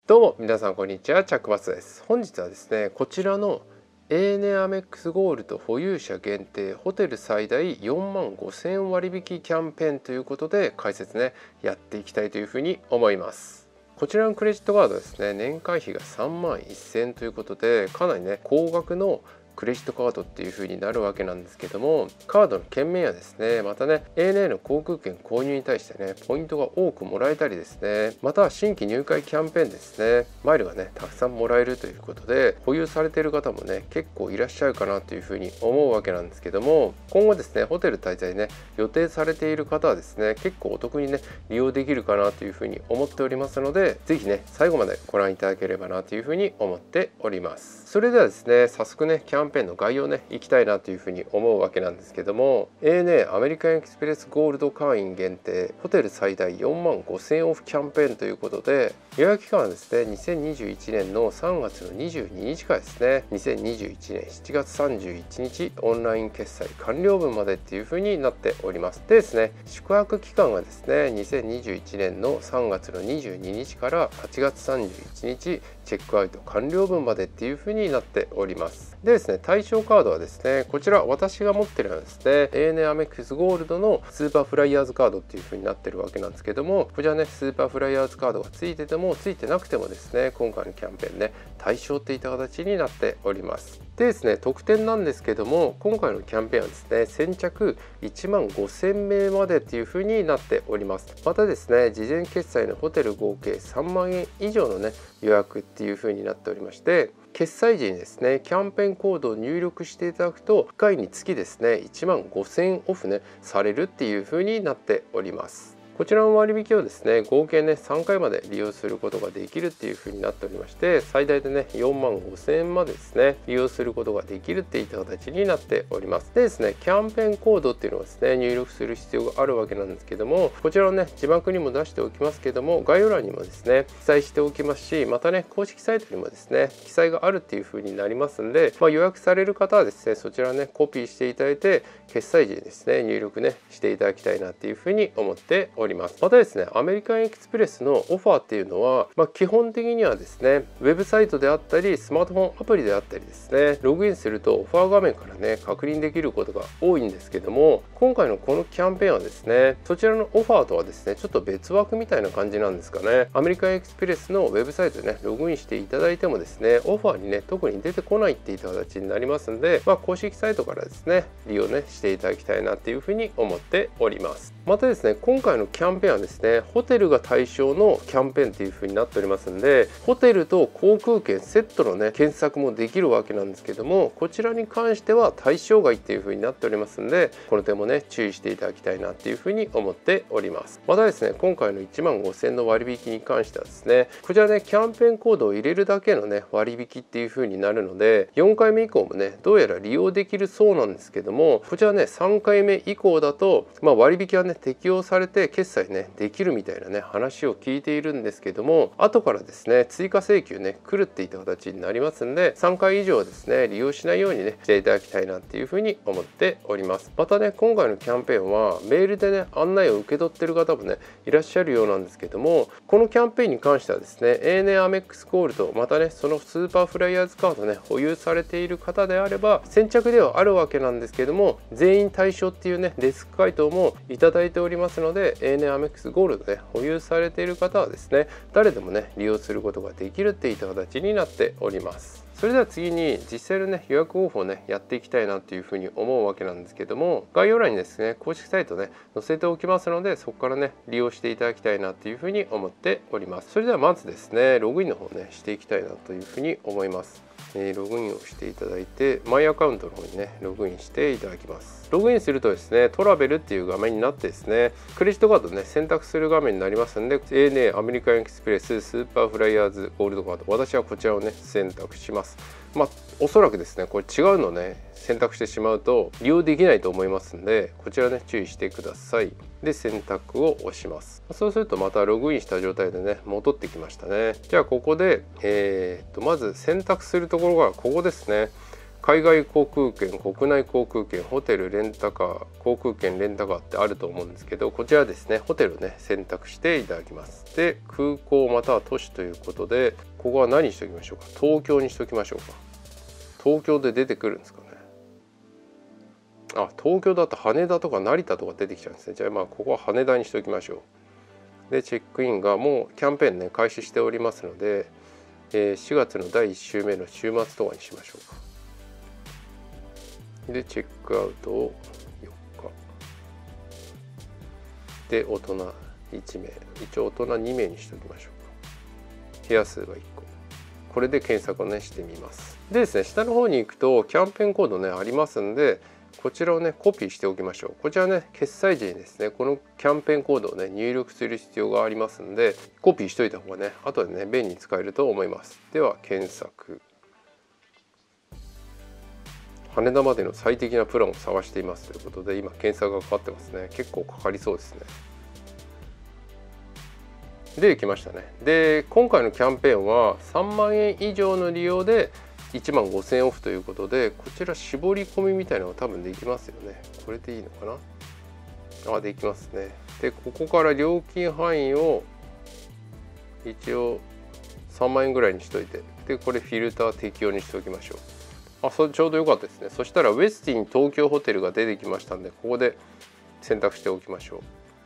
どうも皆さんこんにちは、チャックバスです。本日はですね、こちらの ANA アメックスゴールド保有者限定ホテル最大4万5000円割引キャンペーンということで解説ねやっていきたいというふうに思います。こちらのクレジットカードですね、年会費が3万1000円ということでかなりね高額のクレジットカードっていう風になるわけなんですけども、カードの券面やですね、またね ANA の航空券購入に対してねポイントが多くもらえたりですね、または新規入会キャンペーンですね、マイルがねたくさんもらえるということで保有されている方もね結構いらっしゃるかなという風に思うわけなんですけども、今後ですねホテル滞在ね予定されている方はですね結構お得にね利用できるかなという風に思っておりますので、ぜひね最後までご覧いただければなという風に思っております。それではですね早速ねキャンペーンの概要ねいきたいなというふうに思うわけなんですけども、 ANA アメリカンエクスプレスゴールド会員限定ホテル最大4万5000円オフキャンペーンということで、予約期間はですね2021年の3月の22日からですね2021年7月31日オンライン決済完了分までっていうふうになっております。でですね、宿泊期間がですね2021年の3月の22日から8月31日チェックアウト完了分までっていうふうになっております。でですね、対象カードはですね、こちら私が持ってるのはですね ANA アメックスゴールドのスーパーフライヤーズカードっていう風になってるわけなんですけども、こちらねスーパーフライヤーズカードがついててもついてなくてもですね今回のキャンペーンね対象っていった形になっております。でですね、特典なんですけども、今回のキャンペーンはですね先着1万5000名までっていう風になっております。またですね、事前決済のホテル合計3万円以上のね予約っていう風になっておりまして、決済時にですねキャンペーンコードを入力していただくと1回につきですね1万5000円オフねされるっていう風になっております。こちらの割引をですね合計ね3回まで利用することができるっていう風になっておりまして、最大でね4万5000円までですね利用することができるっていった形になっております。でですね、キャンペーンコードっていうのをですね入力する必要があるわけなんですけども、こちらをね字幕にも出しておきますけども概要欄にもですね記載しておきますし、またね公式サイトにもですね記載があるっていう風になりますんで、予約される方はですねそちらねコピーしていただいて決済時にですね入力ねしていただきたいなっていう風に思っております。またですね、アメリカンエクスプレスのオファーっていうのは、基本的にはですねウェブサイトであったりスマートフォンアプリであったりですね、ログインするとオファー画面からね確認できることが多いんですけども、今回のこのキャンペーンはですねそちらのオファーとはですねちょっと別枠みたいな感じなんですかね。アメリカンエクスプレスのウェブサイトでねログインしていただいてもですねオファーにね特に出てこないっていった形になりますんで、公式サイトからですね利用ねしていただきたいなっていうふうに思っております。またですね、今回のキャンペーンはですねホテルが対象のキャンペーンという風になっておりますんで、ホテルと航空券セットのね検索もできるわけなんですけども、こちらに関しては対象外っていう風になっておりますんで、この点もね注意していただきたいなっていう風に思っております。またですね、今回の1万5000の割引に関してはですね、こちらねキャンペーンコードを入れるだけのね割引っていう風になるので、4回目以降もねどうやら利用できるそうなんですけども、こちらね3回目以降だと、割引はね適用されて決済ねできるみたいなね話を聞いているんですけども、後からですね追加請求ね来るっていった形になりますんで、3回以上ですね利用しないようにねしていただきたいなっていうふうに思っております。またね、今回のキャンペーンはメールでね案内を受け取ってる方もねいらっしゃるようなんですけども、このキャンペーンに関してはですね ANA アメックスゴールド、またねそのスーパーフライヤーズカードね保有されている方であれば先着ではあるわけなんですけども、全員対象っていうねデスク回答もいただいておりますので、 ANA アメックスゴールドね保有されている方はですね誰でもね利用することができるっていった形になっております。それでは次に実際のね予約方法をねやっていきたいなというふうに思うわけなんですけども、概要欄にですね公式サイトね載せておきますので、そこからね利用していただきたいなというふうに思っております。それではまずですねログインの方ねしていきたいなというふうに思います。ログインをしていただいてマイアカウントの方にねログインしていただきます。ログインするとですねトラベルっていう画面になってですねクレジットカードね選択する画面になりますので、 ANA アメリカンエクスプレススーパーフライヤーズゴールドカード、私はこちらをね選択します。おそらくですねこれ違うのをね選択してしまうと利用できないと思いますので、こちらね注意してください。で選択を押します。そうするとまたログインした状態でね戻ってきましたね。じゃあここでまず選択するところがここですね。 海外航空券、国内航空券、ホテルレンタカー、航空券レンタカーってあると思うんですけど、こちらですねホテルをね選択していただきます。で空港または都市ということで、ここは何にしておきましょうか。東京にしておきましょうか。東京で出てくるんですかね。あ、東京だと羽田とか成田とか出てきちゃうんですね。じゃあここは羽田にしておきましょう。でチェックインがもうキャンペーンね開始しておりますので、4月の第1週目の週末とかにしましょうか。でチェックアウトを4日で大人1名、一応大人2名にしておきましょうか。部屋数が1個。これで検索をねしてみます。でですね、下の方に行くとキャンペーンコードねありますんで、こちらをねコピーしておきましょう。こちらね決済時にですねこのキャンペーンコードをね入力する必要がありますんで、コピーしといた方がね後でね便利に使えると思います。では検索。羽田までの最適なプランを探していますということで、今検索がかかってますね。結構かかりそうですね。で来ましたね。で今回のキャンペーンは3万円以上の利用で1万5000円オフということで、こちら絞り込みみたいなのが多分できますよね。これでいいのかな。あ、できますね。でここから料金範囲を一応3万円ぐらいにしといて、でこれフィルター適用にしておきましょう。あ、それちょうど良かったですね。そしたらウェスティン東京ホテルが出てきましたんで、ここで選択しておきましょ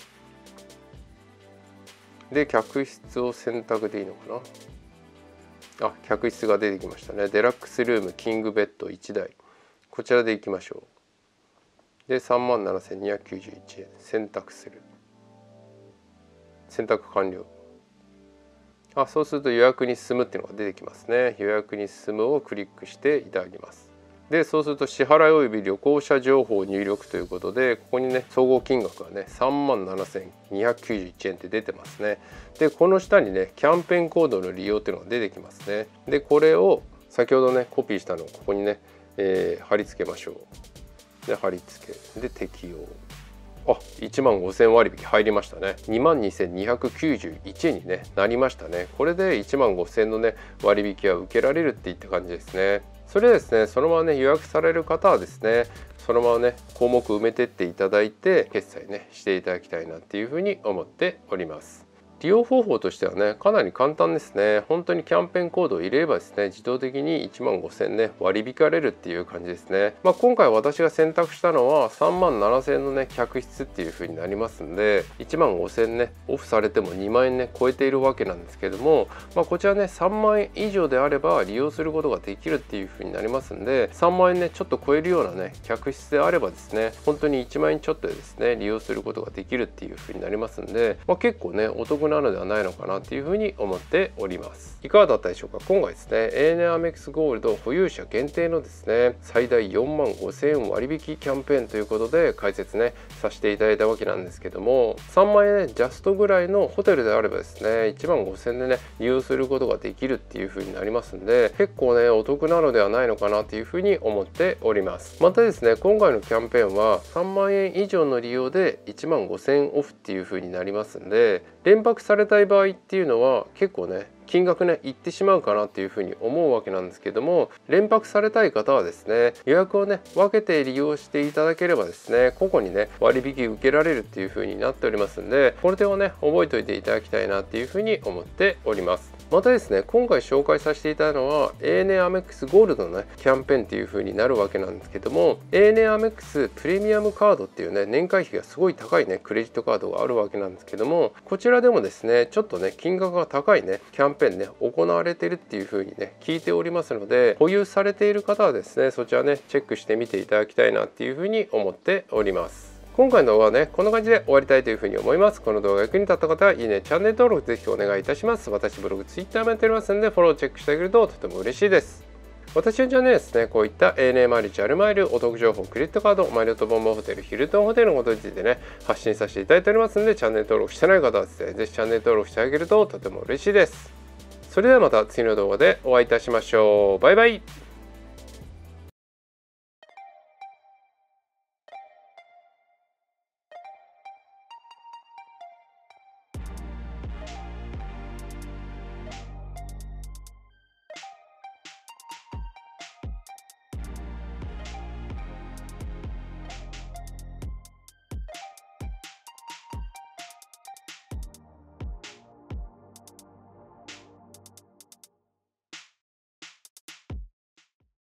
う。で客室を選択でいいのかな。あ、客室が出てきましたね。デラックスルームキングベッド1台、こちらでいきましょう。で37,291円選択する。選択完了。あ、そうすると予約に進むっていうのが出てきますね。予約に進むをクリックしていただきます。でそうすると支払いおよび旅行者情報を入力ということで、ここにね総合金額がね37,291円って出てますね。でこの下にねキャンペーンコードの利用っていうのが出てきますね。でこれを先ほどねコピーしたのをここにね、貼り付けましょう。で貼り付けで適用。あ、1万5000割引入りましたね。22,291円に、ね、なりましたね。これで1万5000のね割引は受けられるっていった感じですね。それですね、そのままね予約される方はですね、そのままね項目埋めてっていただいて決済ねしていただきたいなっていうふうに思っております。利用方法としてはねかなり簡単ですね。本当にキャンペーンコードを入れればですね自動的に1万5000ね割り引かれるっていう感じですね。今回私が選択したのは3万7000円のね客室っていう風になりますんで、1万5000ねオフされても2万円ね超えているわけなんですけども、こちらね3万円以上であれば利用することができるっていう風になりますんで、3万円ねちょっと超えるようなね客室であればですね本当に1万円ちょっとでですね利用することができるっていう風になりますんで、結構ねお得なのではないのかなっていうふうに思っております。いかがだったでしょうか。今回ですね ANA アメックスゴールド保有者限定のですね最大4万5000円割引キャンペーンということで解説ねさせていただいたわけなんですけども、3万円ねジャストぐらいのホテルであればですね1万5000円でね利用することができるっていうふうになりますんで、結構ねお得なのではないのかなというふうに思っております。またですね今回のキャンペーンは3万円以上の利用で1万5000円オフっていうふうになりますんで、連泊されたい場合っていうのは結構ね金額ねいってしまうかなっていうふうに思うわけなんですけども、連泊されたい方はですね予約をね分けて利用していただければですね個々にね割引受けられるっていうふうになっておりますんで、これをね覚えておいていただきたいなっていうふうに思っております。またですね今回紹介させていただいたのは ANA アメックスゴールドのねキャンペーンっていう風になるわけなんですけども、 ANA アメックスプレミアムカードっていうね年会費がすごい高いねクレジットカードがあるわけなんですけども、こちらでもですねちょっとね金額が高いねキャンペーンね行われているっていう風にね聞いておりますので、保有されている方はですねそちらねチェックしてみていただきたいなっていう風に思っております。今回の動画はねこんな感じで終わりたいというふうに思います。この動画が役に立った方はいいね、チャンネル登録ぜひお願いいたします。私ブログ、ツイッターもやっておりますのでフォローチェックしてあげるととても嬉しいです。私のチャンネルですねこういった ANA マイレージあるマイルお得情報、クレジットカード、マイルとボンボホテル、ヒルトンホテルのことについてね発信させていただいておりますので、チャンネル登録してない方はですねぜひチャンネル登録してあげるととても嬉しいです。それではまた次の動画でお会いいたしましょう。バイバイ。